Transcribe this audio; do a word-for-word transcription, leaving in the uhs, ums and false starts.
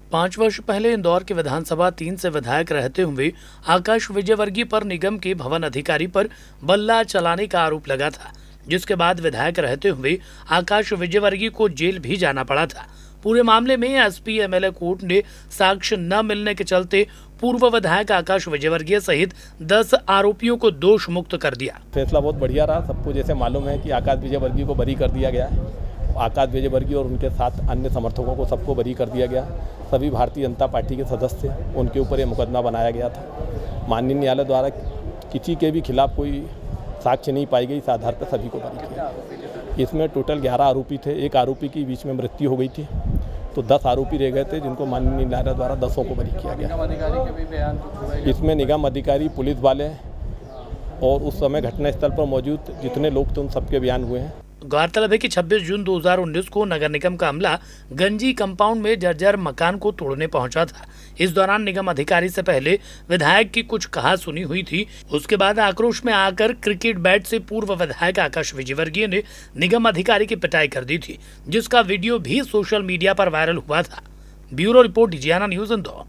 पाँच वर्ष पहले इंदौर के विधानसभा तीन से विधायक रहते हुए आकाश विजयवर्गीय पर निगम के भवन अधिकारी पर बल्ला चलाने का आरोप लगा था, जिसके बाद विधायक रहते हुए आकाश विजयवर्गीय को जेल भी जाना पड़ा था। पूरे मामले में एसपी एमएलए कोर्ट ने साक्ष्य न मिलने के चलते पूर्व विधायक आकाश विजयवर्गीय सहित दस आरोपियों को दोष मुक्त कर दिया। फैसला बहुत बढ़िया रहा। सबको जैसे मालूम है कि आकाश विजयवर्गीय को बरी कर दिया गया है। आकाश विजयवर्गीय और उनके साथ अन्य समर्थकों को सबको बरी कर दिया गया। सभी भारतीय जनता पार्टी के सदस्य थे, उनके ऊपर ये मुकदमा बनाया गया था। माननीय न्यायालय द्वारा किसी के भी खिलाफ कोई साक्ष्य नहीं पाई गई, इस आधार पर सभी को बरी किया। इसमें टोटल ग्यारह आरोपी थे। एक आरोपी की बीच में मृत्यु हो गई थी, तो दस आरोपी रह गए थे, जिनको माननीय न्यायालय द्वारा दसों को बरी किया गया। इसमें निगम अधिकारी, पुलिस वाले और उस समय घटनास्थल पर मौजूद जितने लोग थे उन सबके बयान हुए हैं। गौरतलब है कि छब्बीस जून दो हज़ार उन्नीस को नगर निगम का अमला गंजी कंपाउंड में जर्जर मकान को तोड़ने पहुंचा था। इस दौरान निगम अधिकारी से पहले विधायक की कुछ कहासुनी हुई थी। उसके बाद आक्रोश में आकर क्रिकेट बैट से पूर्व विधायक आकाश विजयवर्गीय ने निगम अधिकारी की पिटाई कर दी थी, जिसका वीडियो भी सोशल मीडिया पर वायरल हुआ था। ब्यूरो रिपोर्ट, डिजियाना न्यूज इंदौर।